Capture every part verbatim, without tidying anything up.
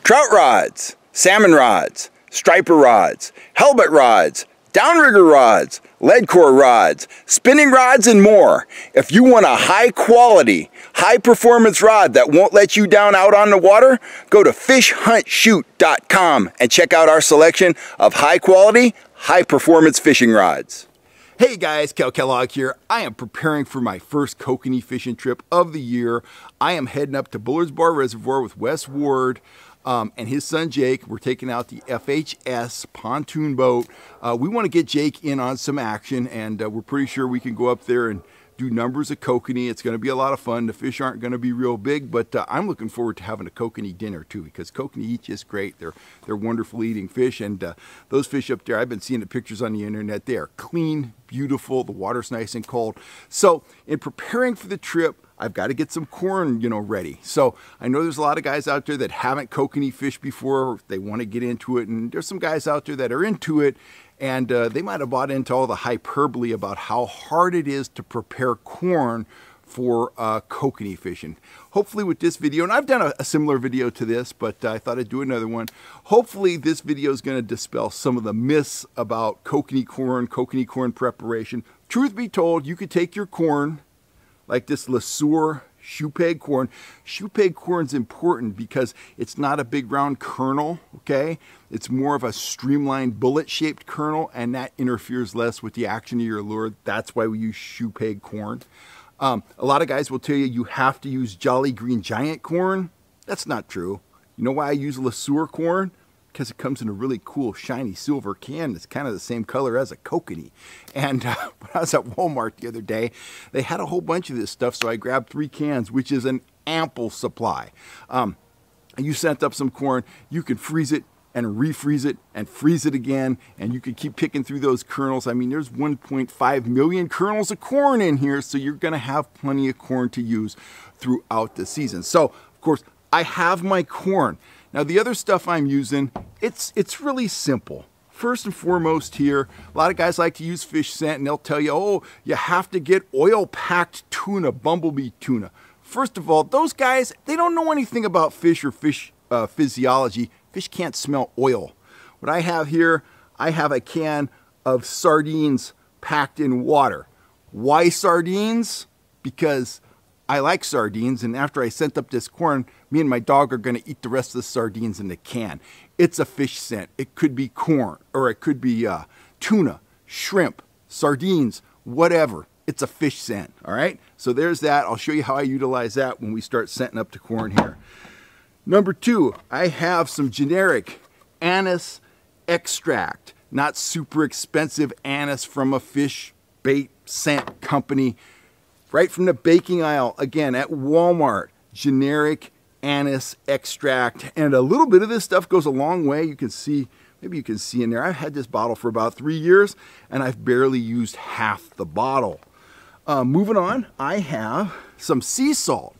trout rods, salmon rods, striper rods, halibut rods, downrigger rods, lead core rods, spinning rods, and more. If you want a high quality, high performance rod that won't let you down out on the water, go to fish hunt shoot dot com and check out our selection of high quality, high performance fishing rods. Hey guys, Cal Kellogg here. I am preparing for my first kokanee fishing trip of the year. I am heading up to Bullards Bar Reservoir with Wes Ward um, and his son Jake. We're taking out the F H S pontoon boat. Uh, we want to get Jake in on some action, and uh, we're pretty sure we can go up there and do numbers of kokanee. It's going to be a lot of fun. The fish aren't going to be real big, but uh, I'm looking forward to having a kokanee dinner too, because kokanee eat just great. They're they're wonderful eating fish, and uh, those fish up there, I've been seeing the pictures on the internet. They are clean, beautiful. The water's nice and cold. So in preparing for the trip, I've got to get some corn, you know, ready. So I know there's a lot of guys out there that haven't kokanee fished before. They want to get into it, and there's some guys out there that are into it, and uh, they might have bought into all the hyperbole about how hard it is to prepare corn for uh, kokanee fishing. Hopefully with this video, and I've done a, a similar video to this, but uh, I thought I'd do another one. Hopefully this video is going to dispel some of the myths about kokanee corn, kokanee corn preparation. Truth be told, you could take your corn, like this LeSueur shoe peg corn. Shoe peg corn's important because it's not a big round kernel, okay? It's more of a streamlined bullet-shaped kernel, and that interferes less with the action of your lure. That's why we use shoe peg corn. Um, a lot of guys will tell you you have to use Jolly Green Giant corn. That's not true. You know why I use LeSueur corn? Because it comes in a really cool shiny silver can that's kind of the same color as a kokanee. And uh, when I was at Walmart the other day, they had a whole bunch of this stuff, so I grabbed three cans, which is an ample supply. Um, you sent up some corn, you can freeze it and refreeze it and freeze it again, and you can keep picking through those kernels. I mean, there's one point five million kernels of corn in here, so you're going to have plenty of corn to use throughout the season. So, of course, I have my corn. Now the other stuff I'm using, it's it's really simple. First and foremost here, a lot of guys like to use fish scent, and they'll tell you, oh, you have to get oil-packed tuna, bumblebee tuna. First of all, those guys, they don't know anything about fish or fish uh, physiology. Fish can't smell oil. What I have here, I have a can of sardines packed in water. Why sardines? Because I like sardines, and after I sent up this corn, me and my dog are going to eat the rest of the sardines in the can. It's a fish scent. It could be corn, or it could be uh, tuna, shrimp, sardines, whatever. It's a fish scent, all right? So there's that. I'll show you how I utilize that when we start scenting up the corn here. Number two, I have some generic anise extract, not super expensive anise from a fish bait scent company. Right from the baking aisle, again, at Walmart, generic anise extract. And a little bit of this stuff goes a long way. You can see, maybe you can see in there, I've had this bottle for about three years, and I've barely used half the bottle. Uh, moving on, I have some sea salt,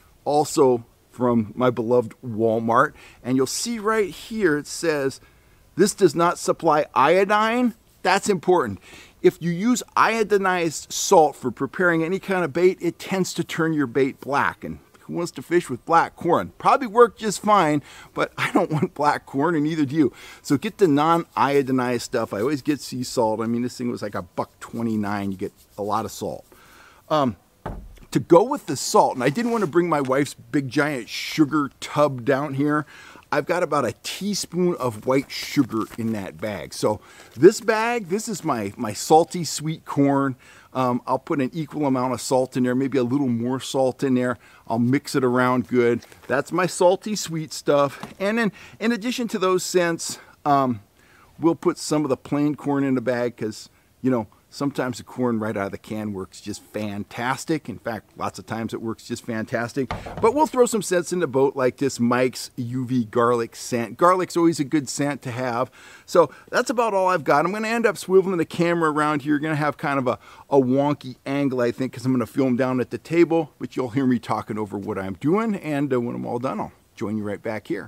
also from my beloved Walmart. And you'll see right here, it says, this does not supply iodine. That's important. If you use iodinized salt for preparing any kind of bait, it tends to turn your bait black. And who wants to fish with black corn? Probably work just fine, but I don't want black corn, and neither do you. So get the non-iodinized stuff. I always get sea salt. I mean, this thing was like a buck twenty-nine. You get a lot of salt. Um, to go with the salt, and I didn't want to bring my wife's big giant sugar tub down here, I've got about a teaspoon of white sugar in that bag. So this bag, this is my, my salty sweet corn. Um, I'll put an equal amount of salt in there, maybe a little more salt in there. I'll mix it around good. That's my salty sweet stuff. And then in addition to those scents, um, we'll put some of the plain corn in the bag because, you know, sometimes the corn right out of the can works just fantastic. In fact, lots of times it works just fantastic. But we'll throw some scents in the boat like this Mike's U V garlic scent. Garlic's always a good scent to have. So that's about all I've got. I'm going to end up swiveling the camera around here. You're going to have kind of a, a wonky angle, I think, because I'm going to film down at the table. But you'll hear me talking over what I'm doing. And uh, when I'm all done, I'll join you right back here.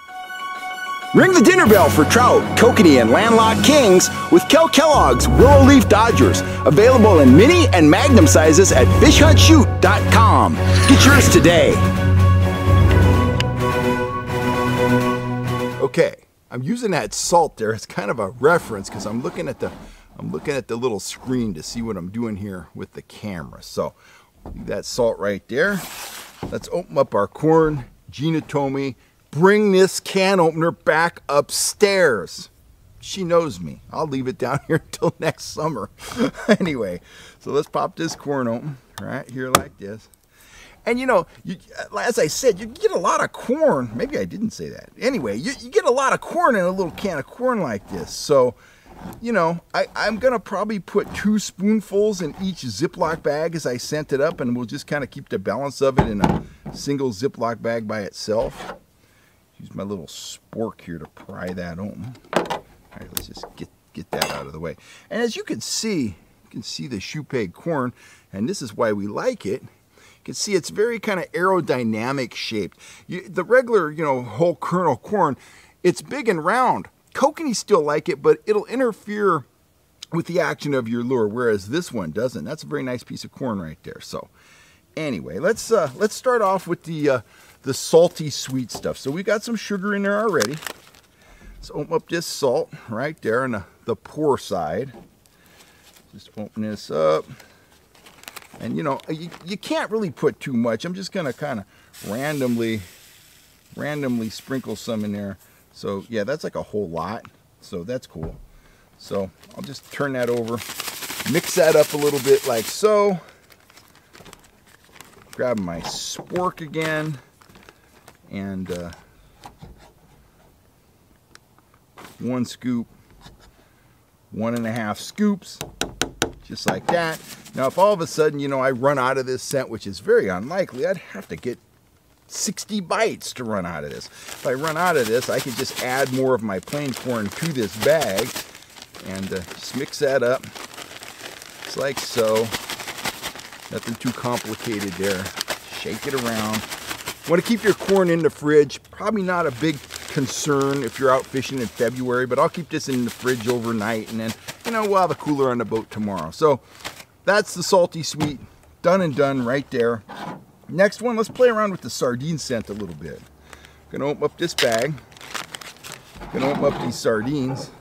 Ring the dinner bell for trout, kokanee, and landlocked kings with Cal Kellogg's Willow Leaf Dodgers. Available in mini and magnum sizes at fish hunt shoot dot com. Get yours today. Okay, I'm using that salt there. It's kind of a reference because I'm looking at the I'm looking at the little screen to see what I'm doing here with the camera. So leave that salt right there. Let's open up our corn. Gina told me, bring this can opener back upstairs. She knows me. I'll leave it down here until next summer. Anyway, so let's pop this corn open right here like this. And you know, you, as I said, you get a lot of corn. Maybe I didn't say that. Anyway, you, you get a lot of corn in a little can of corn like this. So, you know, I, I'm going to probably put two spoonfuls in each Ziploc bag as I sent it up, and we'll just kind of keep the balance of it in a single Ziploc bag by itself. Use my little spork here to pry that open. All right, let's just get, get that out of the way. And as you can see, you can see the shoe peg corn, and this is why we like it. You can see it's very kind of aerodynamic shaped. You, the regular, you know, whole kernel corn, it's big and round. Kokanee still like it, but it'll interfere with the action of your lure, whereas this one doesn't. That's a very nice piece of corn right there. So anyway, let's uh, let's start off with the uh, the salty sweet stuff. So we got some sugar in there already. Let's open up this salt right there on the, the pour side. Just open this up. And you know, you, you can't really put too much. I'm just gonna kind of randomly, randomly sprinkle some in there. So yeah, that's like a whole lot. So that's cool. So I'll just turn that over, mix that up a little bit like so. Grab my spork again, and uh, one scoop, one and a half scoops. Just like that. Now, if all of a sudden, you know, I run out of this scent, which is very unlikely, I'd have to get sixty bites to run out of this. If I run out of this, I could just add more of my plain corn to this bag and uh, just mix that up. Just like so. Nothing too complicated there. Shake it around. Want to keep your corn in the fridge. Probably not a big concern if you're out fishing in February, but I'll keep this in the fridge overnight, and then, you know, we'll have a cooler on the boat tomorrow. So that's the salty sweet, done and done right there. Next one, let's play around with the sardine scent a little bit. Gonna open up this bag. Gonna open up these sardines.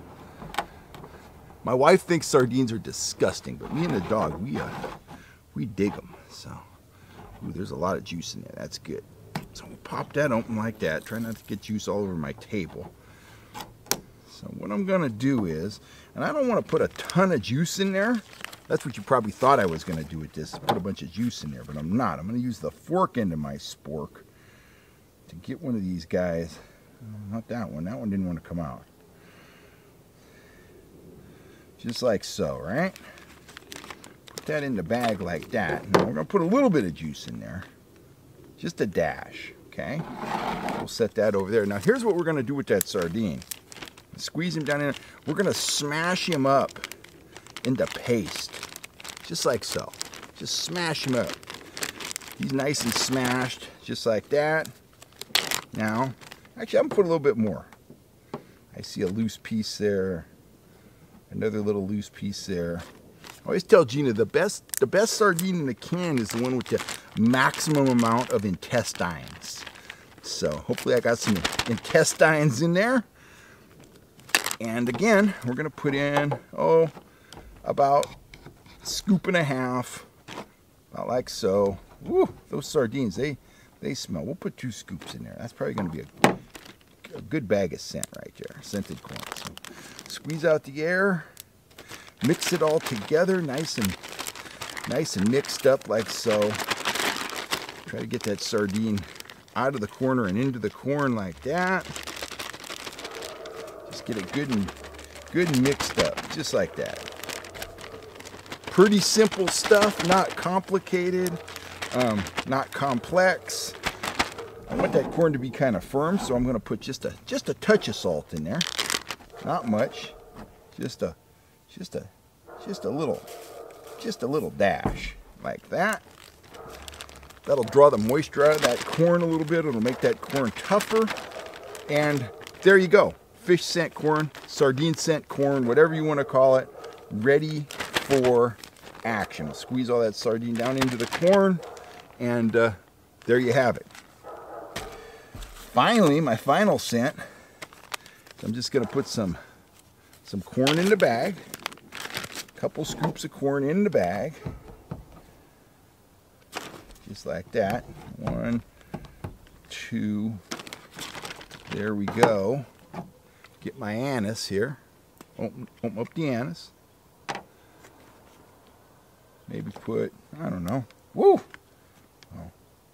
My wife thinks sardines are disgusting, but me and the dog, we uh, we dig them. So, ooh, there's a lot of juice in there. That's good. So we'll pop that open like that. Try not to get juice all over my table. So what I'm gonna do is, and I don't want to put a ton of juice in there. That's what you probably thought I was gonna do with this, put a bunch of juice in there, but I'm not. I'm gonna use the fork end of my spork to get one of these guys. Not that one. That one didn't want to come out. Just like so, right? Put that in the bag like that. Now we're gonna put a little bit of juice in there. Just a dash, okay? We'll set that over there. Now here's what we're gonna do with that sardine. Squeeze him down in there. We're gonna smash him up into paste, just like so. Just smash him up. He's nice and smashed, just like that. Now, actually I'm gonna put a little bit more. I see a loose piece there. Another little loose piece there. I always tell Gina the best the best sardine in the can is the one with the maximum amount of intestines. So hopefully I got some intestines in there. And again, we're gonna put in, oh, about a scoop and a half, about like so. Woo, those sardines, they they smell. We'll put two scoops in there. That's probably gonna be a, a good bag of scent right there, scented corn. So squeeze out the air. Mix it all together, nice and nice and mixed up like so. Try to get that sardine out of the corner and into the corn like that. Just get it good and good and mixed up, just like that. Pretty simple stuff, not complicated, um, not complex. I want that corn to be kind of firm, so I'm going to put just a just a touch of salt in there. Not much, just a just a just a little just a little dash like that. That'll draw the moisture out of that corn a little bit. It'll make that corn tougher. And there you go. Fish scent corn, sardine scent corn, whatever you want to call it, ready for action. I'll squeeze all that sardine down into the corn, and uh, there you have it. Finally, my final scent So I'm just going to put some, some corn in the bag. A couple scoops of corn in the bag. Just like that. One, two, there we go. Get my anise here. Open, open up the anise. Maybe put, I don't know. Woo! Oh.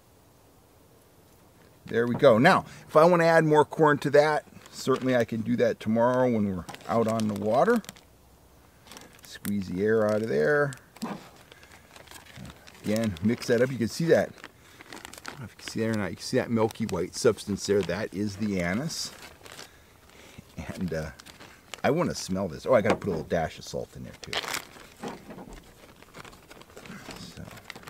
There we go. Now, if I want to add more corn to that, certainly I can do that tomorrow when we're out on the water. Squeeze the air out of there. Again, mix that up. You can see that. I don't know if you can see that or not. You can see that milky white substance there. That is the anise. And uh, I want to smell this. Oh, I got to put a little dash of salt in there too. So,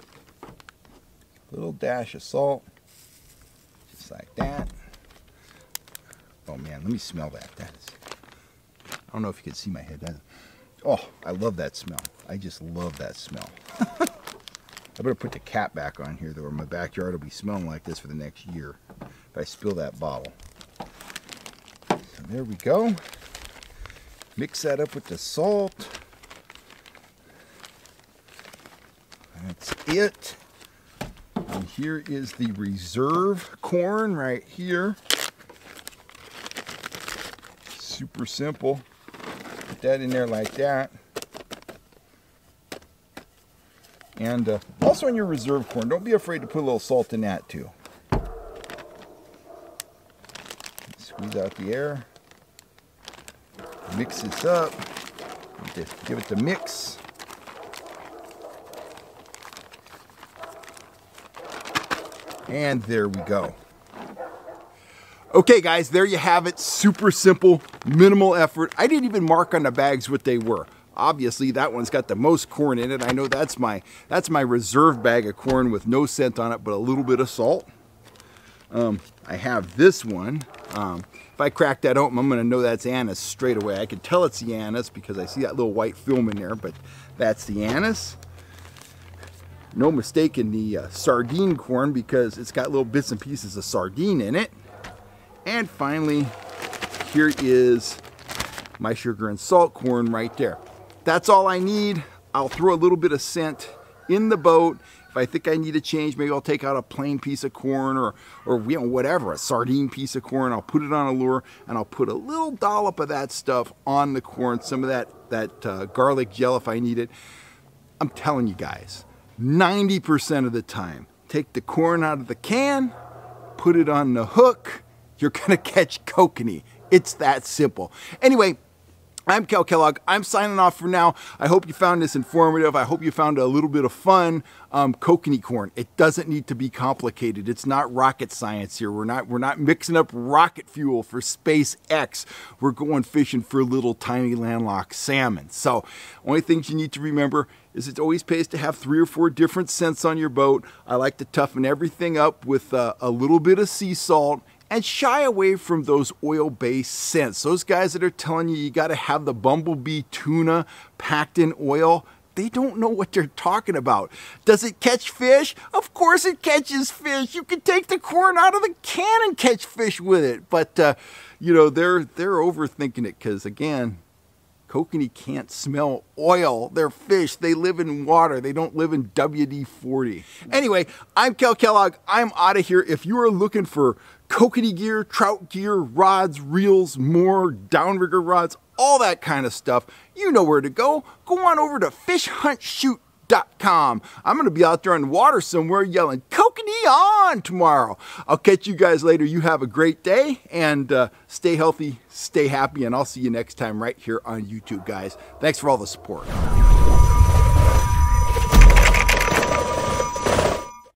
a little dash of salt, just like that. Oh man, let me smell that. That is, I don't know if you can see my head. That, oh, I love that smell. I just love that smell. I better put the cap back on here though, or my backyard will be smelling like this for the next year if I spill that bottle. So there we go. Mix that up with the salt. That's it. And here is the reserve corn right here. Super simple. Put that in there like that. And uh, also on your reserve corn, don't be afraid to put a little salt in that too. Squeeze out the air. Mix this up. Give it the mix. And there we go. Okay guys, there you have it. Super simple, minimal effort. I didn't even mark on the bags what they were. Obviously that one's got the most corn in it. I know that's my that's my reserve bag of corn with no scent on it but a little bit of salt. Um, I have this one. Um, if I crack that open, I'm going to know that's anise straight away. I can tell it's the anise because I see that little white film in there, but that's the anise. No mistake in the uh, sardine corn because it's got little bits and pieces of sardine in it. And finally, here is my sugar and salt corn right there. That's all I need. I'll throw a little bit of scent in the boat. If I think I need a change, maybe I'll take out a plain piece of corn or, or you know, whatever, a sardine piece of corn. I'll put it on a lure and I'll put a little dollop of that stuff on the corn, some of that, that uh, garlic gel if I need it. I'm telling you guys, ninety percent of the time, take the corn out of the can, put it on the hook, you're gonna catch kokanee. It's that simple. Anyway, I'm Cal Kellogg. I'm signing off for now. I hope you found this informative. I hope you found a little bit of fun. Um, kokanee corn. It doesn't need to be complicated. It's not rocket science here. We're not we're not mixing up rocket fuel for SpaceX. We're going fishing for little tiny landlocked salmon. So, only things you need to remember is it always pays to have three or four different scents on your boat. I like to toughen everything up with uh, a little bit of sea salt. And shy away from those oil-based scents. Those guys that are telling you you gotta have the bumblebee tuna packed in oil, they don't know what they're talking about. Does it catch fish? Of course it catches fish. You can take the corn out of the can and catch fish with it. But, uh, you know, they're, they're overthinking it because, again, kokanee can't smell oil. They're fish. They live in water. They don't live in W D forty. Anyway, I'm Cal Kellogg. I'm out of here. If you are looking for kokanee gear, trout gear, rods, reels, more, downrigger rods, all that kind of stuff, you know where to go. Go on over to fish hunt shoot dot com. I'm going to be out there on the water somewhere yelling kokanee on tomorrow. I'll catch you guys later. You have a great day and uh, stay healthy, stay happy, and I'll see you next time right here on YouTube, guys. Thanks for all the support.